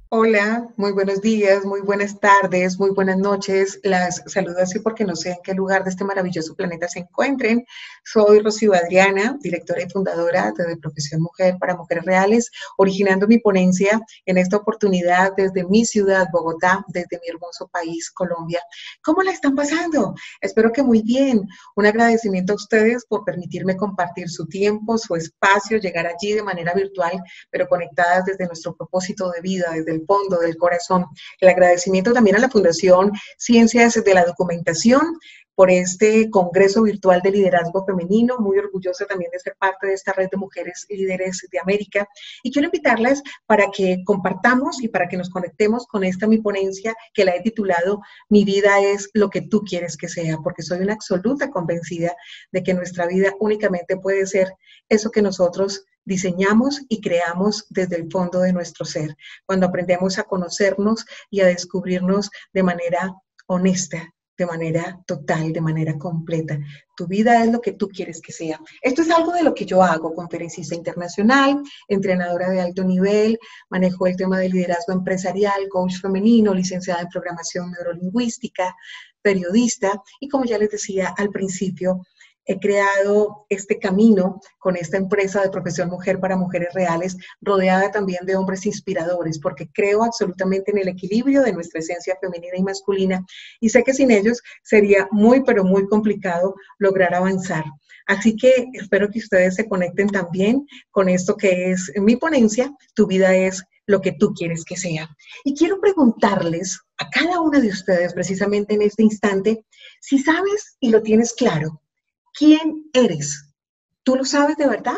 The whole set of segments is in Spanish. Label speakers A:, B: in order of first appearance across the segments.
A: Hola, muy buenos días, muy buenas tardes, muy buenas noches. Las saludo así porque no sé en qué lugar de este maravilloso planeta se encuentren. Soy Rocío Adriana, directora y fundadora de Profesión Mujer para Mujeres Reales, originando mi ponencia en esta oportunidad desde mi ciudad, Bogotá, desde mi hermoso país, Colombia. ¿Cómo la están pasando? Espero que muy bien. Un agradecimiento a ustedes por permitirme compartir su tiempo, su espacio, llegar allí de manera virtual, pero conectadas desde nuestro propósito de vida, desde el fondo del corazón. El agradecimiento también a la Fundación Ciencias de la Documentación por este Congreso Virtual de Liderazgo Femenino, muy orgullosa también de ser parte de esta red de mujeres líderes de América. Y quiero invitarles para que compartamos y para que nos conectemos con esta mi ponencia que la he titulado Mi vida es lo que tú quieres que sea, porque soy una absoluta convencida de que nuestra vida únicamente puede ser eso que nosotros diseñamos y creamos desde el fondo de nuestro ser, cuando aprendemos a conocernos y a descubrirnos de manera honesta, de manera total, de manera completa. Tu vida es lo que tú quieres que sea. Esto es algo de lo que yo hago, conferencista internacional, entrenadora de alto nivel, manejo el tema de liderazgo empresarial, coach femenino, licenciada en programación neurolingüística, periodista y como ya les decía al principio, he creado este camino con esta empresa de Profesión Mujer para Mujeres Reales, rodeada también de hombres inspiradores, porque creo absolutamente en el equilibrio de nuestra esencia femenina y masculina, y sé que sin ellos sería muy, pero muy complicado lograr avanzar. Así que espero que ustedes se conecten también con esto que es mi ponencia, Tu vida es lo que tú quieres que sea. Y quiero preguntarles a cada una de ustedes, precisamente en este instante, si sabes y lo tienes claro, ¿quién eres? ¿Tú lo sabes de verdad?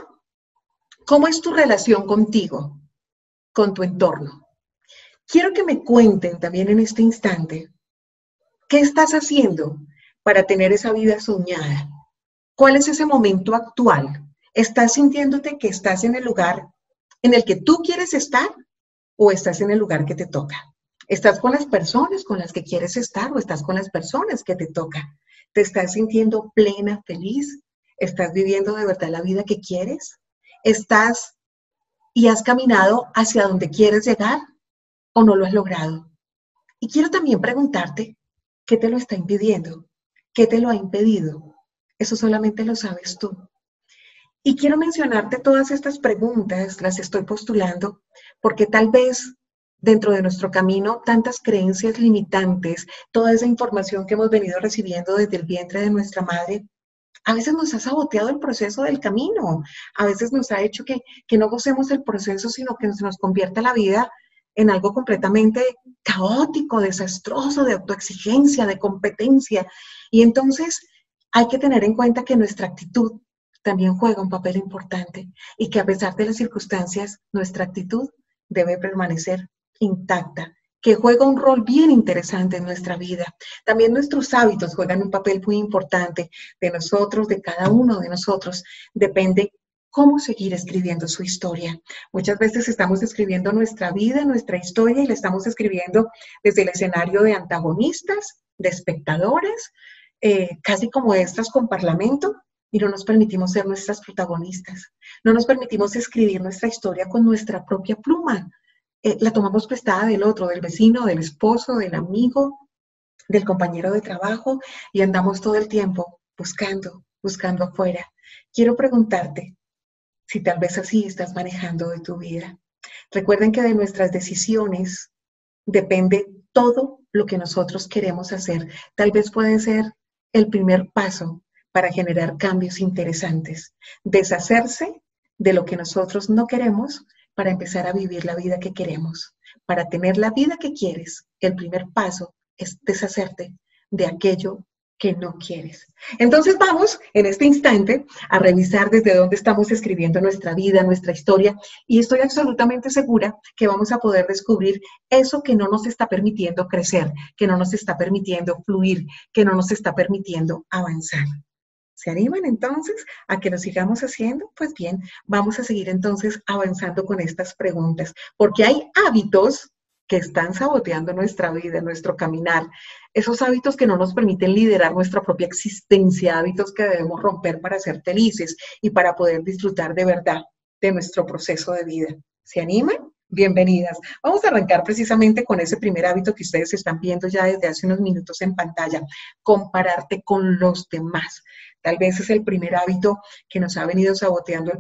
A: ¿Cómo es tu relación contigo, con tu entorno? Quiero que me cuenten también en este instante, ¿qué estás haciendo para tener esa vida soñada? ¿Cuál es ese momento actual? ¿Estás sintiéndote que estás en el lugar en el que tú quieres estar o estás en el lugar que te toca? ¿Estás con las personas con las que quieres estar o estás con las personas que te toca? ¿Te estás sintiendo plena, feliz? ¿Estás viviendo de verdad la vida que quieres? ¿Estás y has caminado hacia donde quieres llegar o no lo has logrado? Y quiero también preguntarte, ¿qué te lo está impidiendo? ¿Qué te lo ha impedido? Eso solamente lo sabes tú. Y quiero mencionarte todas estas preguntas, las estoy postulando, porque tal vez dentro de nuestro camino tantas creencias limitantes, toda esa información que hemos venido recibiendo desde el vientre de nuestra madre, a veces nos ha saboteado el proceso del camino, a veces nos ha hecho que no gocemos el proceso, sino que se nos convierta la vida en algo completamente caótico, desastroso, de autoexigencia, de competencia. Y entonces hay que tener en cuenta que nuestra actitud también juega un papel importante y que a pesar de las circunstancias, nuestra actitud debe permanecer intacta, que juega un rol bien interesante en nuestra vida. También nuestros hábitos juegan un papel muy importante de nosotros, de cada uno de nosotros. Depende cómo seguir escribiendo su historia. Muchas veces estamos escribiendo nuestra vida, nuestra historia, y la estamos escribiendo desde el escenario de antagonistas, de espectadores, casi como estas con parlamento, y no nos permitimos ser nuestras protagonistas. No nos permitimos escribir nuestra historia con nuestra propia pluma. La tomamos prestada del otro, del vecino, del esposo, del amigo, del compañero de trabajo, y andamos todo el tiempo buscando, buscando afuera. Quiero preguntarte si tal vez así estás manejando de tu vida. Recuerden que de nuestras decisiones depende todo lo que nosotros queremos hacer. Tal vez puede ser el primer paso para generar cambios interesantes. Deshacerse de lo que nosotros no queremos para empezar a vivir la vida que queremos. Para tener la vida que quieres, el primer paso es deshacerte de aquello que no quieres. Entonces vamos en este instante a revisar desde dónde estamos escribiendo nuestra vida, nuestra historia, y estoy absolutamente segura que vamos a poder descubrir eso que no nos está permitiendo crecer, que no nos está permitiendo fluir, que no nos está permitiendo avanzar. ¿Se animan entonces a que lo sigamos haciendo? Pues bien, vamos a seguir entonces avanzando con estas preguntas, porque hay hábitos que están saboteando nuestra vida, nuestro caminar, esos hábitos que no nos permiten liderar nuestra propia existencia, hábitos que debemos romper para ser felices y para poder disfrutar de verdad de nuestro proceso de vida. ¿Se animan? Bienvenidas. Vamos a arrancar precisamente con ese primer hábito que ustedes están viendo ya desde hace unos minutos en pantalla, compararte con los demás. Tal vez es el primer hábito que nos ha venido saboteando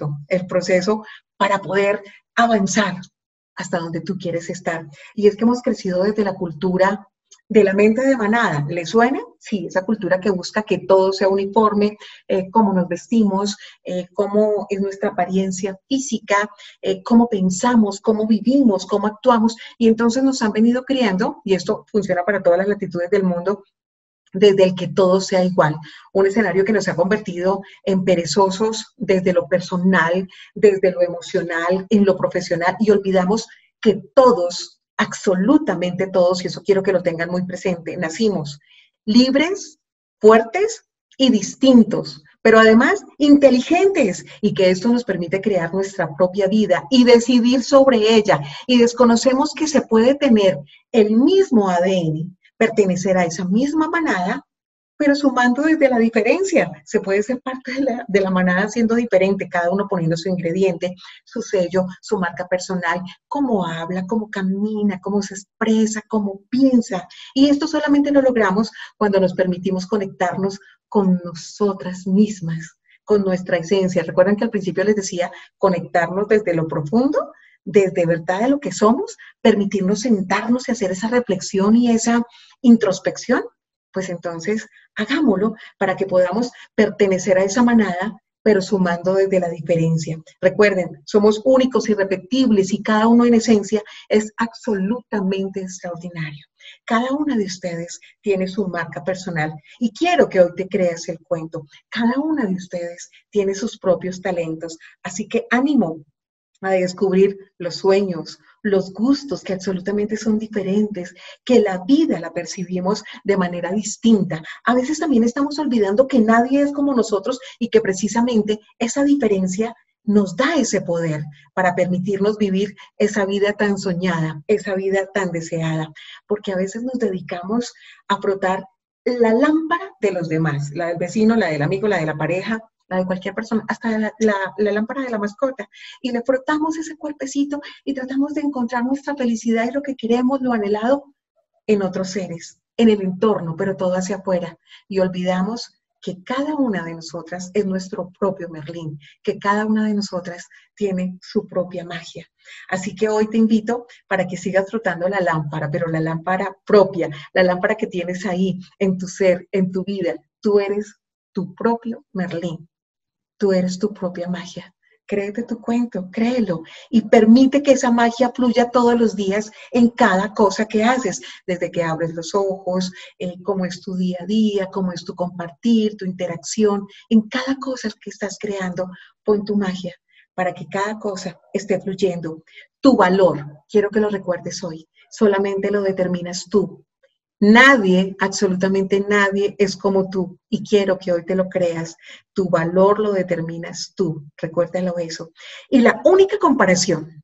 A: el proceso para poder avanzar hasta donde tú quieres estar. Y es que hemos crecido desde la cultura de la mente de manada. ¿Le suena? Sí, esa cultura que busca que todo sea uniforme, cómo nos vestimos, cómo es nuestra apariencia física, cómo pensamos, cómo vivimos, cómo actuamos. Y entonces nos han venido criando, y esto funciona para todas las latitudes del mundo, desde el que todo sea igual. Un escenario que nos ha convertido en perezosos desde lo personal, desde lo emocional, en lo profesional, y olvidamos que todos, absolutamente todos, y eso quiero que lo tengan muy presente, nacimos libres, fuertes y distintos, pero además inteligentes, y que esto nos permite crear nuestra propia vida y decidir sobre ella. Y desconocemos que se puede tener el mismo ADN, pertenecer a esa misma manada, pero sumando desde la diferencia. Se puede ser parte de la manada siendo diferente, cada uno poniendo su ingrediente, su sello, su marca personal, cómo habla, cómo camina, cómo se expresa, cómo piensa. Y esto solamente lo logramos cuando nos permitimos conectarnos con nosotras mismas, con nuestra esencia. Recuerdan que al principio les decía conectarnos desde lo profundo, desde verdad de lo que somos, permitirnos sentarnos y hacer esa reflexión y esa introspección. Pues entonces hagámoslo para que podamos pertenecer a esa manada, pero sumando desde la diferencia. Recuerden, somos únicos, irrepetibles, y cada uno en esencia es absolutamente extraordinario. Cada una de ustedes tiene su marca personal, y quiero que hoy te creas el cuento. Cada una de ustedes tiene sus propios talentos, así que ánimo a descubrir los sueños, los gustos que absolutamente son diferentes, que la vida la percibimos de manera distinta. A veces también estamos olvidando que nadie es como nosotros, y que precisamente esa diferencia nos da ese poder para permitirnos vivir esa vida tan soñada, esa vida tan deseada, porque a veces nos dedicamos a frotar la lámpara de los demás, la del vecino, la del amigo, la de la pareja, la de cualquier persona, hasta la lámpara de la mascota, y le frotamos ese cuerpecito y tratamos de encontrar nuestra felicidad y lo que queremos, lo anhelado, en otros seres, en el entorno, pero todo hacia afuera. Y olvidamos que cada una de nosotras es nuestro propio Merlín, que cada una de nosotras tiene su propia magia. Así que hoy te invito para que sigas frotando la lámpara, pero la lámpara propia, la lámpara que tienes ahí, en tu ser, en tu vida. Tú eres tu propio Merlín. Tú eres tu propia magia. Créete tu cuento, créelo, y permite que esa magia fluya todos los días en cada cosa que haces, desde que abres los ojos, cómo es tu día a día, cómo es tu compartir, tu interacción. En cada cosa que estás creando, pon tu magia para que cada cosa esté fluyendo. Tu valor, quiero que lo recuerdes hoy, solamente lo determinas tú. Nadie, absolutamente nadie es como tú, y quiero que hoy te lo creas. Tu valor lo determinas tú, recuérdalo eso. Y la única comparación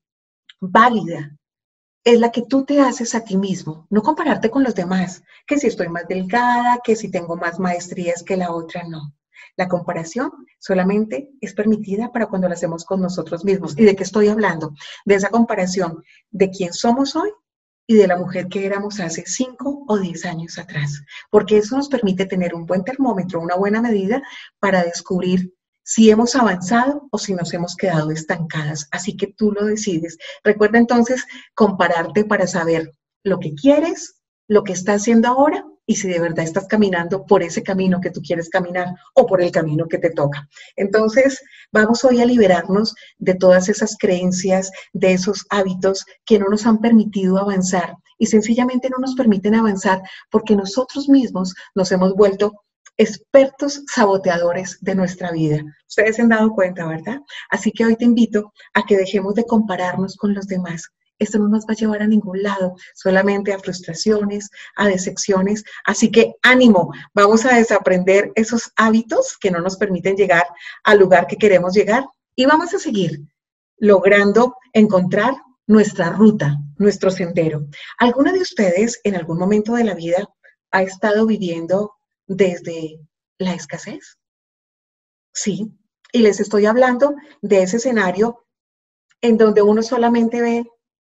A: válida es la que tú te haces a ti mismo, no compararte con los demás, que si estoy más delgada, que si tengo más maestrías que la otra, no. La comparación solamente es permitida para cuando la hacemos con nosotros mismos. ¿Y de qué estoy hablando? De esa comparación de quién somos hoy y de la mujer que éramos hace 5 o 10 años atrás, porque eso nos permite tener un buen termómetro, una buena medida para descubrir si hemos avanzado o si nos hemos quedado estancadas. Así que tú lo decides. Recuerda entonces compararte para saber lo que quieres, lo que estás haciendo ahora, y si de verdad estás caminando por ese camino que tú quieres caminar o por el camino que te toca. Entonces, vamos hoy a liberarnos de todas esas creencias, de esos hábitos que no nos han permitido avanzar, y sencillamente no nos permiten avanzar porque nosotros mismos nos hemos vuelto expertos saboteadores de nuestra vida. Ustedes se han dado cuenta, ¿verdad? Así que hoy te invito a que dejemos de compararnos con los demás. Esto no nos va a llevar a ningún lado, solamente a frustraciones, a decepciones. Así que ánimo, vamos a desaprender esos hábitos que no nos permiten llegar al lugar que queremos llegar, y vamos a seguir logrando encontrar nuestra ruta, nuestro sendero. ¿Alguna de ustedes en algún momento de la vida ha estado viviendo desde la escasez? Sí, y les estoy hablando de ese escenario en donde uno solamente ve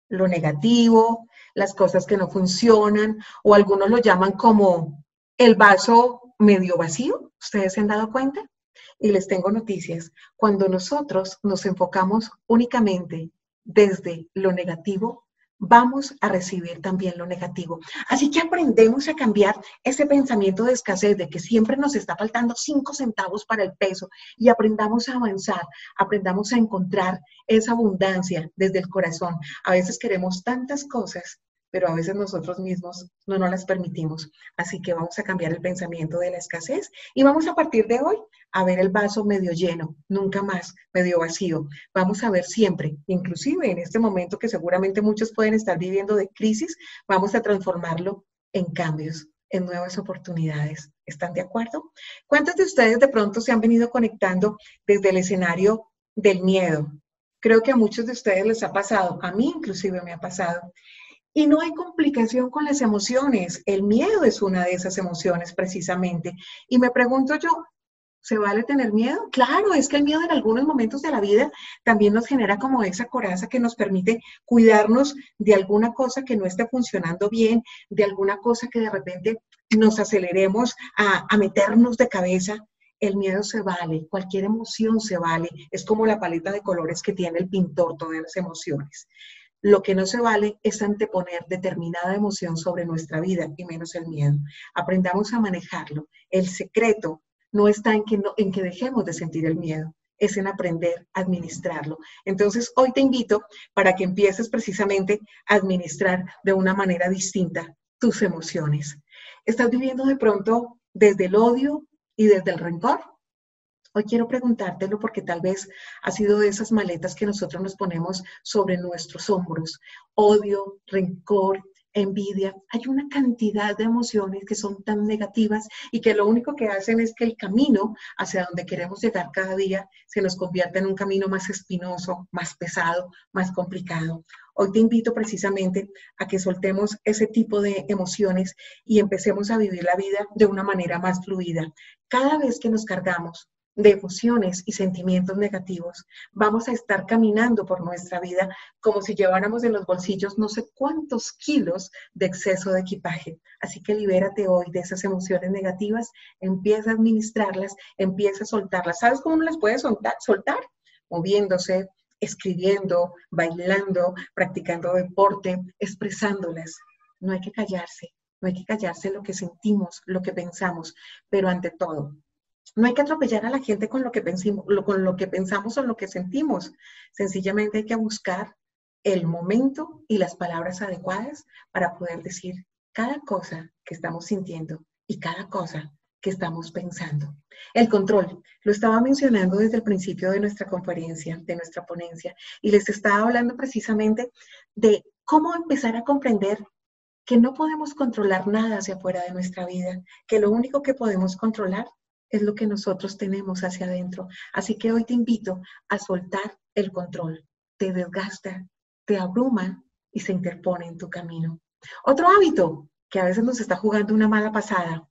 A: lo negativo, las cosas que no funcionan, o algunos lo llaman como el vaso medio vacío. ¿Ustedes se han dado cuenta? Y les tengo noticias. Cuando nosotros nos enfocamos únicamente desde lo negativo, vamos a recibir también lo negativo. Así que aprendemos a cambiar ese pensamiento de escasez, de que siempre nos está faltando 5 centavos para el peso, y aprendamos a avanzar, aprendamos a encontrar esa abundancia desde el corazón. A veces queremos tantas cosas, pero a veces nosotros mismos no nos las permitimos. Así que vamos a cambiar el pensamiento de la escasez y vamos a partir de hoy a ver el vaso medio lleno, nunca más medio vacío. Vamos a ver siempre, inclusive en este momento que seguramente muchos pueden estar viviendo de crisis, vamos a transformarlo en cambios, en nuevas oportunidades. ¿Están de acuerdo? ¿Cuántos de ustedes de pronto se han venido conectando desde el escenario del miedo? Creo que a muchos de ustedes les ha pasado, a mí inclusive me ha pasado. Y no hay complicación con las emociones. El miedo es una de esas emociones precisamente. Y me pregunto yo, ¿se vale tener miedo? Claro, es que el miedo en algunos momentos de la vida también nos genera como esa coraza que nos permite cuidarnos de alguna cosa que no esté funcionando bien, de alguna cosa que de repente nos aceleremos a meternos de cabeza. El miedo se vale, cualquier emoción se vale. Es como la paleta de colores que tiene el pintor, todas las emociones. Lo que no se vale es anteponer determinada emoción sobre nuestra vida y menos el miedo. Aprendamos a manejarlo. El secreto no está en que dejemos de sentir el miedo, es en aprender a administrarlo. Entonces, hoy te invito para que empieces precisamente a administrar de una manera distinta tus emociones. ¿Estás viviendo de pronto desde el odio y desde el rencor? Hoy quiero preguntártelo porque tal vez ha sido de esas maletas que nosotros nos ponemos sobre nuestros hombros. Odio, rencor, envidia. Hay una cantidad de emociones que son tan negativas y que lo único que hacen es que el camino hacia donde queremos llegar cada día se nos convierta en un camino más espinoso, más pesado, más complicado. Hoy te invito precisamente a que soltemos ese tipo de emociones y empecemos a vivir la vida de una manera más fluida. Cada vez que nos cargamos de emociones y sentimientos negativos, vamos a estar caminando por nuestra vida como si lleváramos en los bolsillos no sé cuántos kilos de exceso de equipaje. Así que libérate hoy de esas emociones negativas, empieza a administrarlas, empieza a soltarlas. ¿Sabes cómo las puedes soltar? Moviéndose, escribiendo, bailando, practicando deporte, expresándolas. No hay que callarse, no hay que callarse lo que sentimos, lo que pensamos, pero ante todo, no hay que atropellar a la gente con lo que con lo que pensamos o lo que sentimos. Sencillamente hay que buscar el momento y las palabras adecuadas para poder decir cada cosa que estamos sintiendo y cada cosa que estamos pensando. El control, lo estaba mencionando desde el principio de nuestra conferencia, de nuestra ponencia, y les estaba hablando precisamente de cómo empezar a comprender que no podemos controlar nada hacia afuera de nuestra vida, que lo único que podemos controlar es lo que nosotros tenemos hacia adentro. Así que hoy te invito a soltar el control. Te desgasta, te abruma y se interpone en tu camino. Otro hábito que a veces nos está jugando una mala pasada.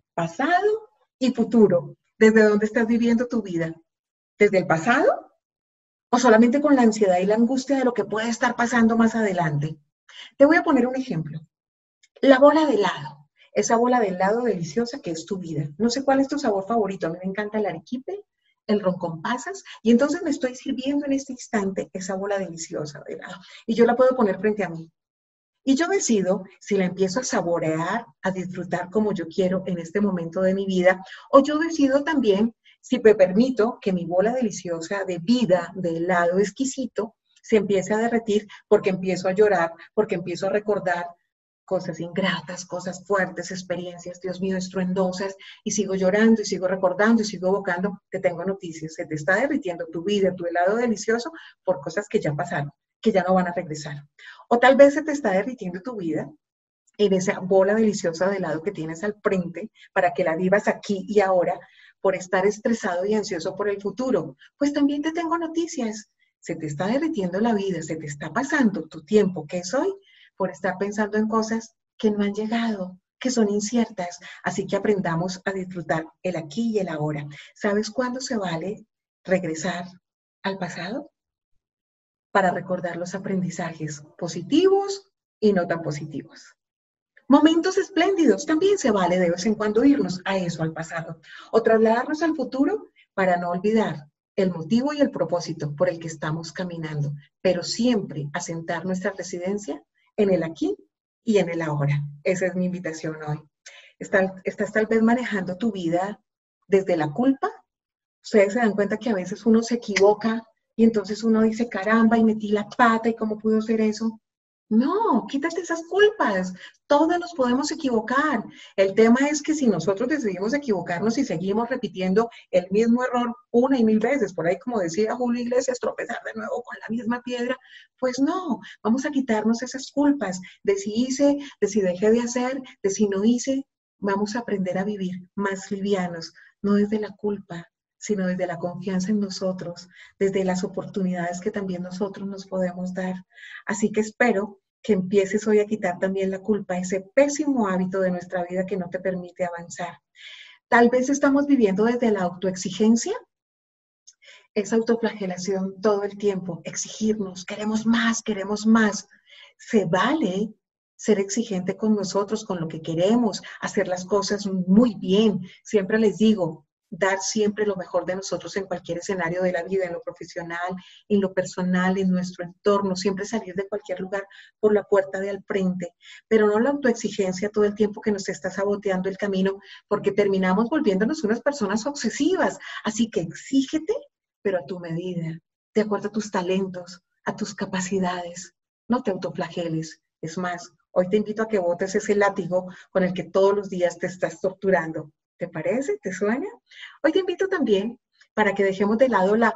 A: Pasado y futuro. ¿Desde dónde estás viviendo tu vida? ¿Desde el pasado? ¿O solamente con la ansiedad y la angustia de lo que puede estar pasando más adelante? Te voy a poner un ejemplo. La bola de helado, esa bola de helado deliciosa que es tu vida. No sé cuál es tu sabor favorito, a mí me encanta el arequipe, el ron con pasas, y entonces me estoy sirviendo en este instante esa bola deliciosa de helado, y yo la puedo poner frente a mí. Y yo decido si la empiezo a saborear, a disfrutar como yo quiero en este momento de mi vida, o yo decido también si me permito que mi bola deliciosa de vida, de helado exquisito, se empiece a derretir porque empiezo a llorar, porque empiezo a recordar cosas ingratas, cosas fuertes, experiencias, Dios mío, estruendosas, y sigo llorando y sigo recordando y sigo evocando. Te tengo noticias, se te está derritiendo tu vida, tu helado delicioso por cosas que ya pasaron, que ya no van a regresar. O tal vez se te está derritiendo tu vida en esa bola deliciosa de helado que tienes al frente para que la vivas aquí y ahora por estar estresado y ansioso por el futuro. Pues también te tengo noticias. Se te está derritiendo la vida, se te está pasando tu tiempo, que es hoy, por estar pensando en cosas que no han llegado, que son inciertas. Así que aprendamos a disfrutar el aquí y el ahora. ¿Sabes cuándo se vale regresar al pasado? para recordar los aprendizajes positivos y no tan positivos. Momentos espléndidos, también se vale de vez en cuando irnos a eso, al pasado, o trasladarnos al futuro para no olvidar el motivo y el propósito por el que estamos caminando, pero siempre asentar nuestra residencia en el aquí y en el ahora. Esa es mi invitación hoy. ¿Estás tal vez manejando tu vida desde la culpa? Ustedes se dan cuenta que a veces uno se equivoca y entonces uno dice, caramba, y metí la pata, ¿y cómo pudo ser eso? No, quítate esas culpas. Todos nos podemos equivocar. El tema es que si nosotros decidimos equivocarnos y seguimos repitiendo el mismo error una y mil veces, por ahí como decía Julio Iglesias, tropezar de nuevo con la misma piedra, pues no, vamos a quitarnos esas culpas de si hice, de si dejé de hacer, de si no hice. Vamos a aprender a vivir más livianos, no desde la culpa, sino desde la confianza en nosotros, desde las oportunidades que también nosotros nos podemos dar. Así que espero que empieces hoy a quitar también la culpa, ese pésimo hábito de nuestra vida que no te permite avanzar. Tal vez estamos viviendo desde la autoexigencia, esa autoflagelación todo el tiempo, exigirnos, queremos más, queremos más. Se vale ser exigente con nosotros, con lo que queremos, hacer las cosas muy bien. Siempre les digo, dar siempre lo mejor de nosotros en cualquier escenario de la vida, en lo profesional, en lo personal, en nuestro entorno, siempre salir de cualquier lugar por la puerta de al frente, pero no la autoexigencia todo el tiempo que nos está saboteando el camino, porque terminamos volviéndonos unas personas obsesivas. Así que exígete, pero a tu medida, de acuerdo a tus talentos, a tus capacidades. No te autoflageles. Es más, hoy te invito a que botes ese látigo con el que todos los días te estás torturando. ¿Te parece? ¿Te suena? Hoy te invito también para que dejemos de lado la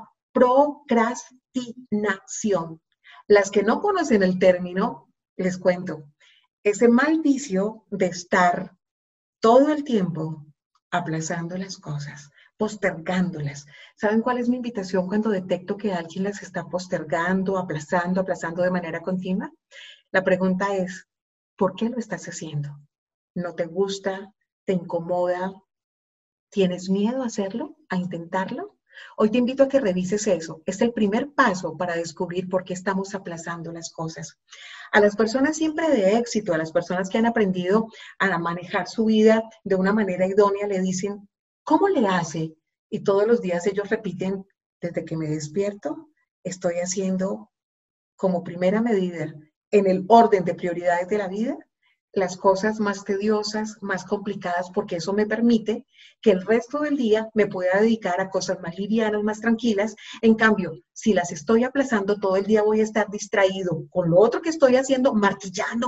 A: procrastinación. Las que no conocen el término, les cuento, ese mal vicio de estar todo el tiempo aplazando las cosas, postergándolas. ¿Saben cuál es mi invitación cuando detecto que alguien las está postergando, aplazando de manera continua? La pregunta es, ¿por qué lo estás haciendo? ¿No te gusta? ¿Te incomoda? ¿Tienes miedo a hacerlo? ¿A intentarlo? Hoy te invito a que revises eso. Es el primer paso para descubrir por qué estamos aplazando las cosas. A las personas siempre de éxito, a las personas que han aprendido a manejar su vida de una manera idónea, le dicen, ¿cómo le hace? Y todos los días ellos repiten, desde que me despierto, estoy haciendo como primera medida en el orden de prioridades de la vida, las cosas más tediosas, más complicadas, porque eso me permite que el resto del día me pueda dedicar a cosas más livianas, más tranquilas. En cambio, si las estoy aplazando, todo el día voy a estar distraído con lo otro que estoy haciendo, martillando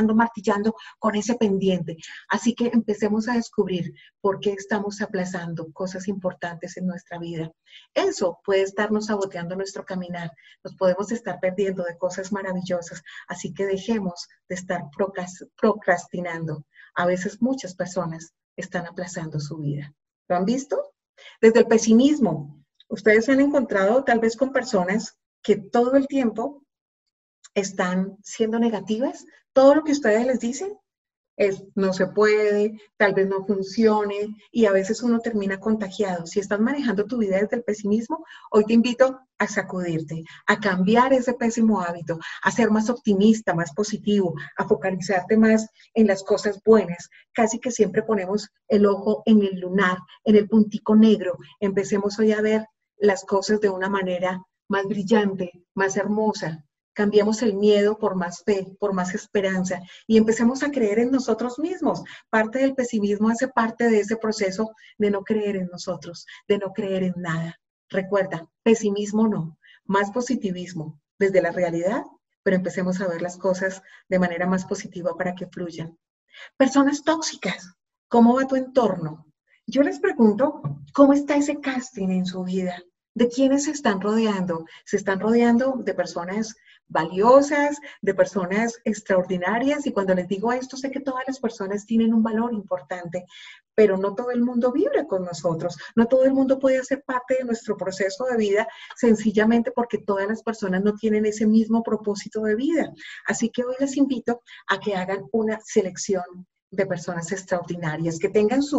A: con ese pendiente. Así que empecemos a descubrir por qué estamos aplazando cosas importantes en nuestra vida. Eso puede estarnos saboteando nuestro caminar. Nos podemos estar perdiendo de cosas maravillosas. Así que dejemos de estar procrastinando. A veces muchas personas están aplazando su vida. ¿Lo han visto? Desde el pesimismo. Ustedes se han encontrado tal vez con personas que todo el tiempo están siendo negativas. Todo lo que ustedes les dicen es no se puede, tal vez no funcione, y a veces uno termina contagiado. Si estás manejando tu vida desde el pesimismo, hoy te invito a sacudirte, a cambiar ese pésimo hábito, a ser más optimista, más positivo, a focalizarte más en las cosas buenas. Casi que siempre ponemos el ojo en el lunar, en el puntico negro. Empecemos hoy a ver las cosas de una manera más brillante, más hermosa. Cambiemos el miedo por más fe, por más esperanza y empecemos a creer en nosotros mismos. Parte del pesimismo hace parte de ese proceso de no creer en nosotros, de no creer en nada. Recuerda, pesimismo no, más positivismo desde la realidad, pero empecemos a ver las cosas de manera más positiva para que fluyan. Personas tóxicas, ¿cómo va tu entorno? Yo les pregunto, ¿cómo está ese casting en su vida? ¿De quiénes se están rodeando? ¿Se están rodeando de personas valiosas, de personas extraordinarias? Y cuando les digo esto, sé que todas las personas tienen un valor importante, pero no todo el mundo vibra con nosotros, no todo el mundo puede hacer parte de nuestro proceso de vida, sencillamente porque todas las personas no tienen ese mismo propósito de vida. Así que hoy les invito a que hagan una selección de personas extraordinarias, que tengan su brújula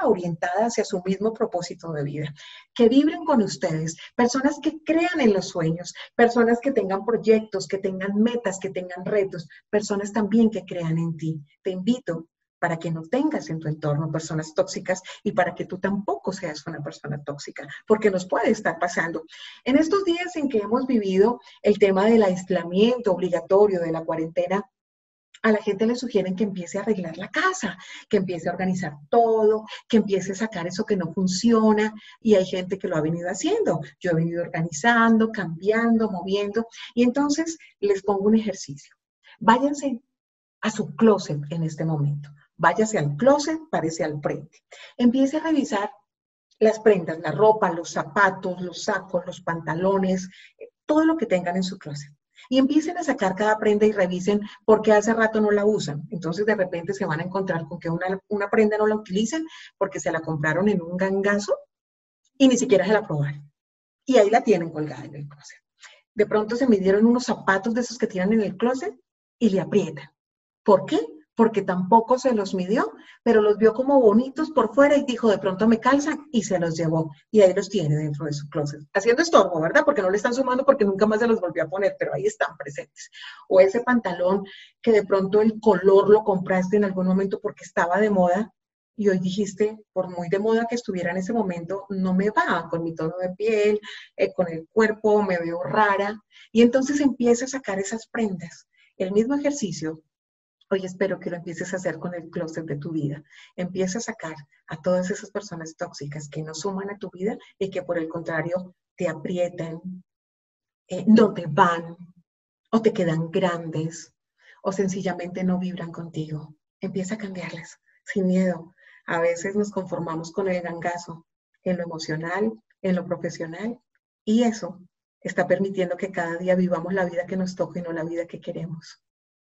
A: persona orientada hacia su mismo propósito de vida. Que vibren con ustedes, personas que crean en los sueños, personas que tengan proyectos, que tengan metas, que tengan retos, personas también que crean en ti. Te invito para que no tengas en tu entorno personas tóxicas y para que tú tampoco seas una persona tóxica, porque nos puede estar pasando. En estos días en que hemos vivido el tema del aislamiento obligatorio, de la cuarentena, a la gente le sugieren que empiece a arreglar la casa, que empiece a organizar todo, que empiece a sacar eso que no funciona, y hay gente que lo ha venido haciendo. Yo he venido organizando, cambiando, moviendo, y entonces les pongo un ejercicio. Váyanse a su closet en este momento. Váyase al closet, párese al frente. Empiece a revisar las prendas, la ropa, los zapatos, los sacos, los pantalones, todo lo que tengan en su closet. Y empiecen a sacar cada prenda y revisen por qué hace rato no la usan. Entonces de repente se van a encontrar con que una prenda no la utilizan porque se la compraron en un gangazo y ni siquiera se la probaron. Y ahí la tienen colgada en el closet. De pronto se midieron unos zapatos de esos que tiran en el closet y le aprietan. ¿Por qué? Porque tampoco se los midió, pero los vio como bonitos por fuera y dijo, de pronto me calzan, y se los llevó. Y ahí los tiene dentro de su closet. Haciendo estorbo, ¿verdad? Porque no le están sumando porque nunca más se los volvió a poner, pero ahí están presentes. O ese pantalón que de pronto el color lo compraste en algún momento porque estaba de moda y hoy dijiste, por muy de moda que estuviera en ese momento, no me va con mi tono de piel, con el cuerpo, me veo rara. Y entonces empieza a sacar esas prendas. El mismo ejercicio. Hoy espero que lo empieces a hacer con el closet de tu vida. Empieza a sacar a todas esas personas tóxicas que no suman a tu vida y que por el contrario te aprietan, no te van o te quedan grandes o sencillamente no vibran contigo. Empieza a cambiarlas sin miedo. A veces nos conformamos con el gangazo en lo emocional, en lo profesional, y eso está permitiendo que cada día vivamos la vida que nos toca y no la vida que queremos.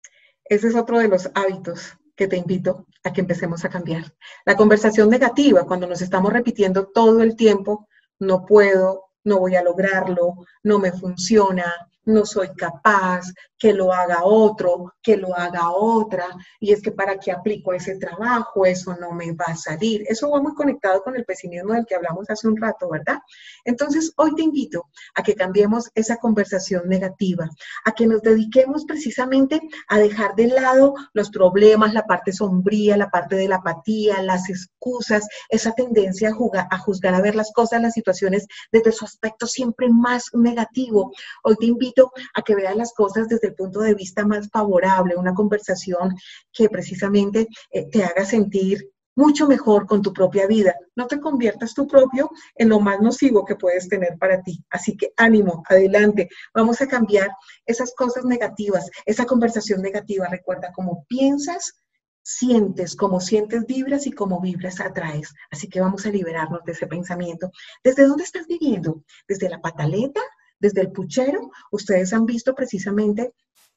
A: Ese es otro de los hábitos que te invito a que empecemos a cambiar. La conversación negativa, cuando nos estamos repitiendo todo el tiempo, no puedo, no voy a lograrlo, no me funciona, no soy capaz, que lo haga otro, que lo haga otra, y es que para qué aplico ese trabajo, eso no me va a salir. Eso va muy conectado con el pesimismo del que hablamos hace un rato, ¿verdad? Entonces, hoy te invito a que cambiemos esa conversación negativa, a que nos dediquemos precisamente a dejar de lado los problemas, la parte sombría, la parte de la apatía, las excusas, esa tendencia a juzgar, a ver las cosas, las situaciones desde su aspecto siempre más negativo. Hoy te invito a que veas las cosas desde el punto de vista más favorable, una conversación que precisamente te haga sentir mucho mejor con tu propia vida. No te conviertas tú propio en lo más nocivo que puedes tener para ti. Así que ánimo, adelante. Vamos a cambiar esas cosas negativas, esa conversación negativa. Recuerda, cómo piensas, sientes, como sientes, vibras, y como vibras, atraes. Así que vamos a liberarnos de ese pensamiento. ¿Desde dónde estás viviendo? ¿Desde la pataleta? ¿Desde el puchero? Ustedes han visto precisamente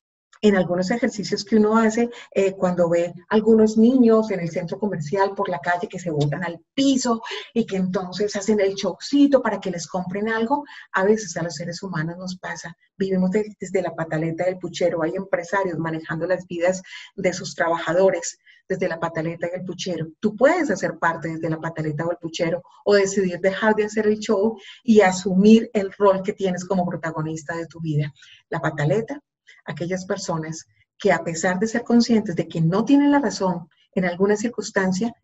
A: en algunos ejercicios que uno hace cuando ve algunos niños en el centro comercial por la calle que se botan al piso y que entonces hacen el showcito para que les compren algo. A veces a los seres humanos nos pasa, vivimos desde la pataleta del puchero. Hay empresarios manejando las vidas de sus trabajadores desde la pataleta y el puchero. Tú puedes hacer parte desde la pataleta o el puchero, o decidir dejar de hacer el show y asumir el rol que tienes como protagonista de tu vida. La pataleta, aquellas personas que, a pesar de ser conscientes de que no tienen la razón en alguna circunstancia,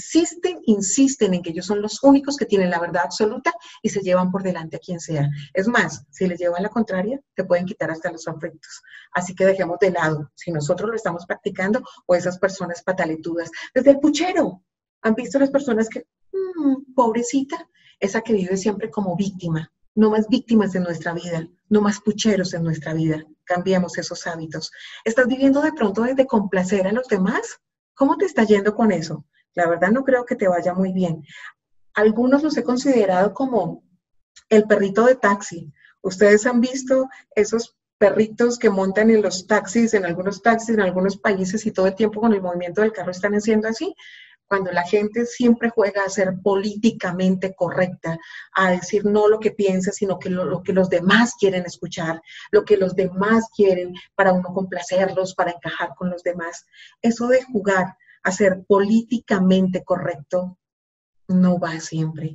A: insisten en que ellos son los únicos que tienen la verdad absoluta y se llevan por delante a quien sea. Es más, si les llevan la contraria, te pueden quitar hasta los afectos. Así que dejemos de lado si nosotros lo estamos practicando o esas personas pataletudas. Desde el puchero, ¿han visto las personas que, pobrecita, esa que vive siempre como víctima? No más víctimas de nuestra vida, no más pucheros en nuestra vida. Cambiemos esos hábitos. ¿Estás viviendo de pronto desde complacer a los demás? ¿Cómo te está yendo con eso? La verdad no creo que te vaya muy bien. Algunos los he considerado como el perrito de taxi. Ustedes han visto esos perritos que montan en los taxis, en algunos países, y todo el tiempo con el movimiento del carro están haciendo así. Cuando la gente siempre juega a ser políticamente correcta, a decir no lo que piensa, sino que lo que los demás quieren escuchar, lo que los demás quieren para uno complacerlos, para encajar con los demás. Eso de jugar a ser políticamente correcto no va siempre.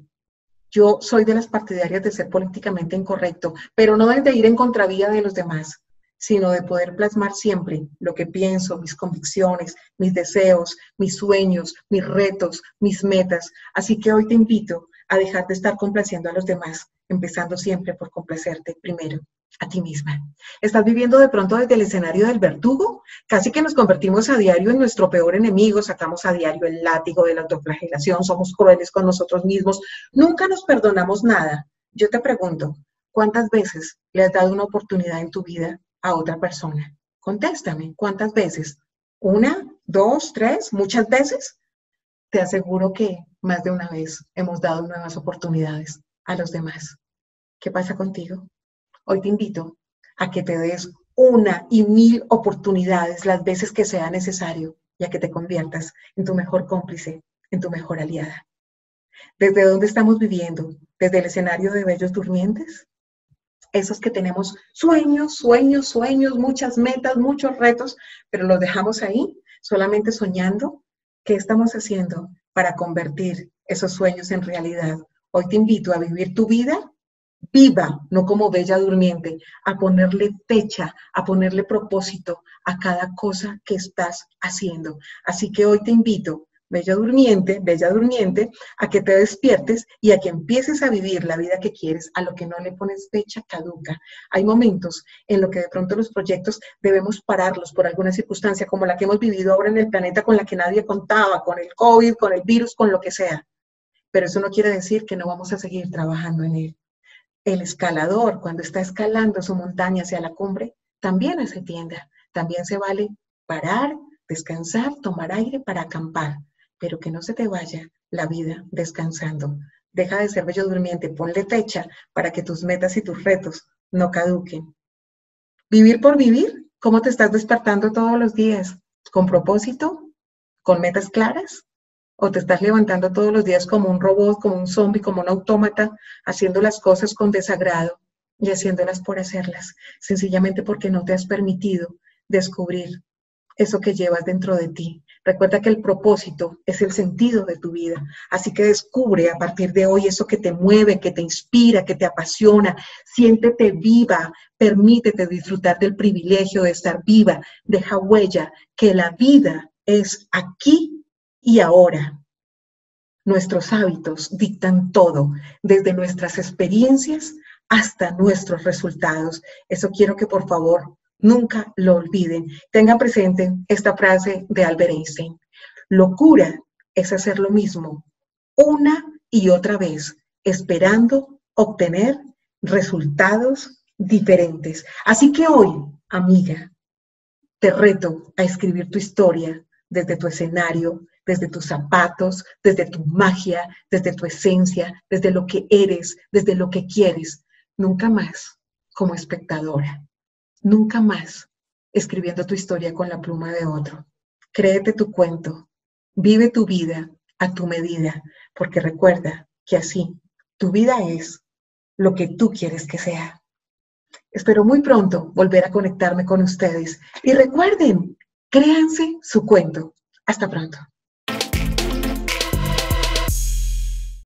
A: Yo soy de las partidarias de ser políticamente incorrecto, pero no desde ir en contravía de los demás, sino de poder plasmar siempre lo que pienso, mis convicciones, mis deseos, mis sueños, mis retos, mis metas. Así que hoy te invito a dejar de estar complaciendo a los demás, empezando siempre por complacerte primero a ti misma. ¿Estás viviendo de pronto desde el escenario del verdugo? Casi que nos convertimos a diario en nuestro peor enemigo, sacamos a diario el látigo de la autoflagelación, somos crueles con nosotros mismos, nunca nos perdonamos nada. Yo te pregunto, ¿cuántas veces le has dado una oportunidad en tu vida a otra persona? Contéstame, ¿cuántas veces? ¿Una, dos, tres, muchas veces? Te aseguro que más de una vez hemos dado nuevas oportunidades a los demás. ¿Qué pasa contigo? Hoy te invito a que te des una y mil oportunidades las veces que sea necesario y a que te conviertas en tu mejor cómplice, en tu mejor aliada. ¿Desde dónde estamos viviendo? ¿Desde el escenario de bellos durmientes? Esos que tenemos sueños, sueños, sueños, muchas metas, muchos retos, pero los dejamos ahí solamente soñando. ¿Qué estamos haciendo para convertir esos sueños en realidad? Hoy te invito a vivir tu vida viva, no como bella durmiente, a ponerle fecha, a ponerle propósito a cada cosa que estás haciendo. Así que hoy te invito, bella durmiente, a que te despiertes y a que empieces a vivir la vida que quieres, a lo que no le pones fecha caduca. Hay momentos en los que de pronto los proyectos debemos pararlos por alguna circunstancia, como la que hemos vivido ahora en el planeta, con la que nadie contaba, con el COVID, con el virus, con lo que sea. Pero eso no quiere decir que no vamos a seguir trabajando en él. El escalador, cuando está escalando su montaña hacia la cumbre, también hace tienda. También se vale parar, descansar, tomar aire para acampar, pero que no se te vaya la vida descansando. Deja de ser bello durmiente, ponle fecha para que tus metas y tus retos no caduquen. Vivir por vivir, ¿cómo te estás despertando todos los días? ¿Con propósito? ¿Con metas claras? ¿O te estás levantando todos los días como un robot, como un zombie, como un autómata, haciendo las cosas con desagrado y haciéndolas por hacerlas, sencillamente porque no te has permitido descubrir eso que llevas dentro de ti? Recuerda que el propósito es el sentido de tu vida, así que descubre a partir de hoy eso que te mueve, que te inspira, que te apasiona. Siéntete viva, permítete disfrutar del privilegio de estar viva, deja huella, que la vida es aquí y ahora. Nuestros hábitos dictan todo, desde nuestras experiencias hasta nuestros resultados. Eso quiero que por favor nunca lo olviden. Tengan presente esta frase de Albert Einstein. Locura es hacer lo mismo una y otra vez, esperando obtener resultados diferentes. Así que hoy, amiga, te reto a escribir tu historia desde tu escenario, desde tus zapatos, desde tu magia, desde tu esencia, desde lo que eres, desde lo que quieres. Nunca más como espectadora, nunca más escribiendo tu historia con la pluma de otro. Créete tu cuento, vive tu vida a tu medida, porque recuerda que así tu vida es lo que tú quieres que sea. Espero muy pronto volver a conectarme con ustedes y recuerden, créanse su cuento. Hasta pronto.